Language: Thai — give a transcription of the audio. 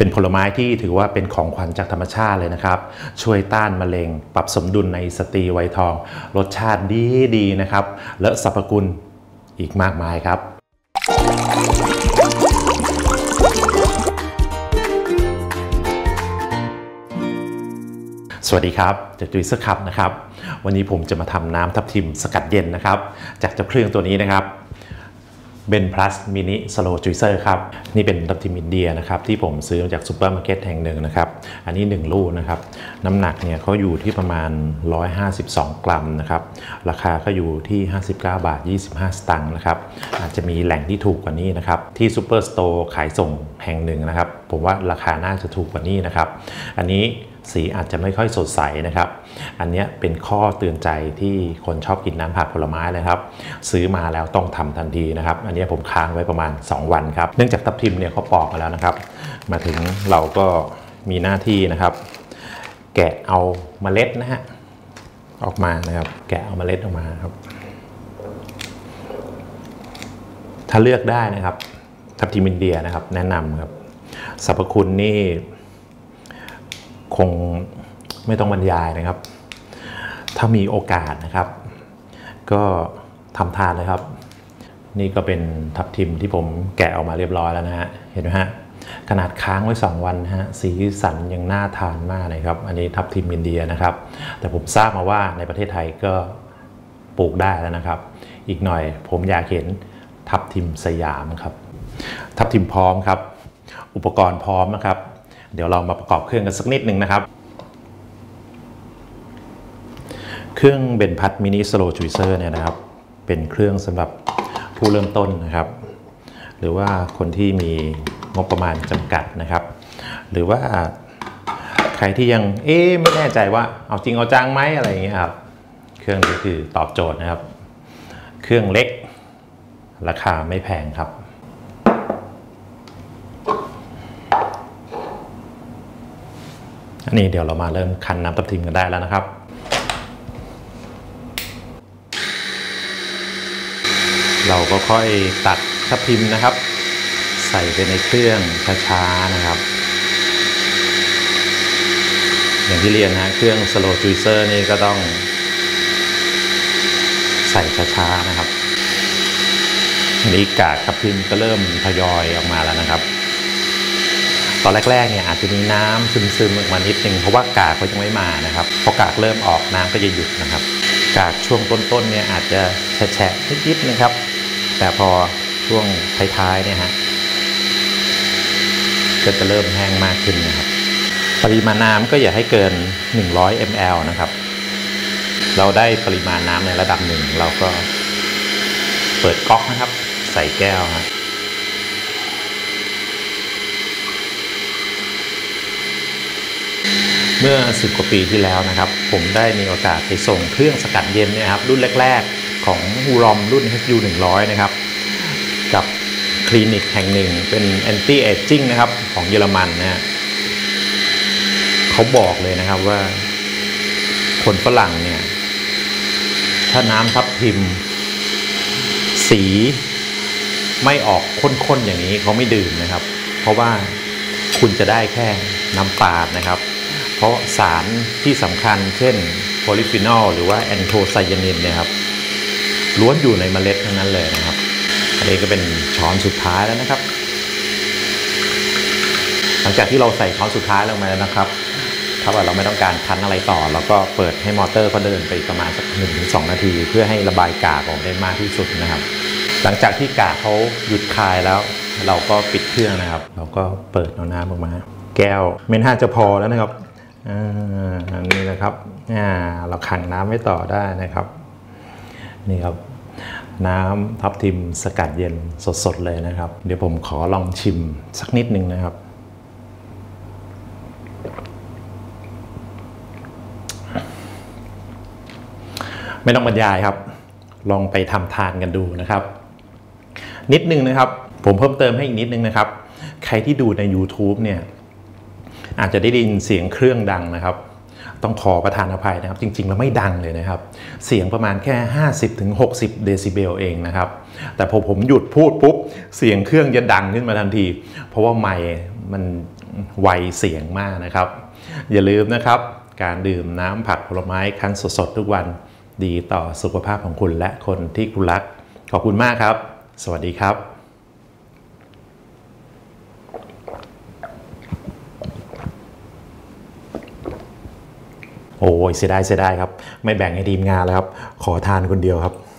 เป็นผลไม้ที่ถือว่าเป็นของขวัญจากธรรมชาติเลยนะครับช่วยต้านมะเร็งปรับสมดุลในสตรีวัยทองรสชาติดีนะครับและสรรพคุณอีกมากมายครับสวัสดีครับจากจุยเซอร์คัพนะครับวันนี้ผมจะมาทำน้ำทับทิมสกัดเย็นนะครับจากเจ้าเครื่องตัวนี้นะครับเบนพลัสมินิสโลว์จุยเซอร์ครับนี่เป็นทับทิมอินเดียนะครับที่ผมซื้อมาจากซูเปอร์มาร์เก็ตแห่งหนึ่งนะครับอันนี้1ลูกนะครับน้ำหนักเนี่ยเขาอยู่ที่ประมาณ152 กรัมนะครับราคาก็อยู่ที่59 บาท 25 สตางค์นะครับอาจจะมีแหล่งที่ถูกกว่านี้นะครับที่ซูเปอร์สโตร์ขายส่งแห่งหนึ่งนะครับผมว่าราคาน่าจะถูกกว่านี้นะครับอันนี้สีอาจจะไม่ค่อยสดใสนะครับอันนี้เป็นข้อเตือนใจที่คนชอบกินน้ำผักผลไม้เลยครับซื้อมาแล้วต้องทำทันทีนะครับอันนี้ผมค้างไว้ประมาณ2 วันครับเนื่องจากทับทิมเนี่ยเขาปอกมาแล้วนะครับมาถึงเราก็มีหน้าที่นะครับแกะเอาเมล็ดนะฮะออกมานะครับแกะเอาเมล็ดออกมาครับถ้าเลือกได้นะครับทับทิมอินเดียนะครับแนะนำครับสรรพคุณนี่คงไม่ต้องบรรยายนะครับถ้ามีโอกาสนะครับก็ทำทานเลยครับนี่ก็เป็นทับทิมที่ผมแกะออกมาเรียบร้อยแล้วนะฮะเห็นไหมฮะขนาดค้างไว้2 วันฮะสีสันยังน่าทานมากเลยครับอันนี้ทับทิมอินเดียนะครับแต่ผมทราบมาว่าในประเทศไทยก็ปลูกได้แล้วนะครับอีกหน่อยผมอยากเห็นทับทิมสยามครับทับทิมพร้อมครับอุปกรณ์พร้อมนะครับเดี๋ยวเรามาประกอบเครื่องกันสักนิดหนึ่งนะครับเครื่องเบนพัดมินิสโลว์จุยเซอร์เนี่ยนะครับเป็นเครื่องสำหรับผู้เริ่มต้นนะครับหรือว่าคนที่มีงบประมาณจำกัดนะครับหรือว่าใครที่ยังไม่แน่ใจว่าเอาจริงเอาจังไหมอะไรอย่างเงี้ยครับเครื่องนี้คือตอบโจทย์นะครับเครื่องเล็กราคาไม่แพงครับอันนี้เดี๋ยวเรามาเริ่มคั้นน้ำทับทิมกันได้แล้วนะครับเราก็ค่อยตักทับทิมนะครับใส่ไปในเครื่องช้าๆนะครับอย่างที่เรียนนะเครื่องสโลว์จุยเซอร์นี่ก็ต้องใส่ช้าๆนะครับอันนี้กากทับทิมก็เริ่มทยอยออกมาแล้วนะครับตอนแรกๆเนี่ยอาจจะมีน้ำซึมๆออกมานิดนึงเพราะว่ากากเขายังไม่มานะครับพอกากเริ่มออกน้ำก็จะหยุดนะครับกากช่วงต้นๆเนี่ยอาจจะแฉะๆนิดๆนะครับแต่พอช่วงท้ายๆเนี่ยฮะก็จะเริ่มแห้งมากขึ้นนะครับปริมาณน้ำก็อย่าให้เกิน100 ml นะครับเราได้ปริมาณน้ำในระดับหนึ่งเราก็เปิดก๊อกนะครับใส่แก้วนะเมื่อ10 กว่าปีที่แล้วนะครับผมได้มีโอกาสไปส่งเครื่องสกัดเย็นเนี่ยครับรุ่นแรกๆของฮูรอมรุ่น HU100 นะครับกับคลินิกแห่งหนึ่งเป็น anti aging นะครับของเยอรมันนะเขาบอกเลยนะครับว่าคนฝรั่งเนี่ยถ้าน้ำทับทิมสีไม่ออกข้นๆอย่างนี้เขาไม่ดื่มนะครับเพราะว่าคุณจะได้แค่น้ำตาลนะครับเพราะสารที่สำคัญเช่นโพลีฟีนอลหรือว่าแอนโทไซยานินเนี่ยครับล้วนอยู่ในเมล็ดทั้งนั้นเลยนะครับอันนี้ก็เป็นช้อนสุดท้ายแล้วนะครับหลังจากที่เราใส่ช้อนสุดท้ายลงมาแล้วนะครับถ้าว่าเราไม่ต้องการคั้นอะไรต่อเราก็เปิดให้มอเตอร์เขาเดินไปประมาณสัก 1-2 นาทีเพื่อให้ระบายกากออกได้มากที่สุดนะครับหลังจากที่กากเขาหยุดคายแล้วเราก็ปิดเครื่องนะครับเราก็เปิดเอาน้ำออกมาแก้วไม่น่าจะพอแล้วนะครับอันนี้นะครับเราขังน้ำไว้ต่อได้นะครับนี่ครับน้ำทับทิมสกัดเย็นสดๆเลยนะครับเดี๋ยวผมขอลองชิมสักนิดนึงนะครับไม่ต้องบรรยายครับลองไปทำทานกันดูนะครับนิดนึงนะครับผมเพิ่มเติมให้อีกนิดนึงนะครับใครที่ดูใน YouTube เนี่ยอาจจะได้ยินเสียงเครื่องดังนะครับต้องขอประทานอภัยนะครับจริงๆแล้วไม่ดังเลยนะครับเสียงประมาณแค่ 50-60 เดซิเบลเองนะครับแต่พอผมหยุดพูดปุ๊บเสียงเครื่องจะดังขึ้นมาทันทีเพราะว่าไมค์มันไวเสียงมากนะครับอย่าลืมนะครับการดื่มน้ำผักผลไม้คั้นสดๆทุกวันดีต่อสุขภาพของคุณและคนที่คุณรักขอบคุณมากครับสวัสดีครับโอ้ยเสียดายครับไม่แบ่งให้ทีมงานแล้วครับขอทานคนเดียวครับ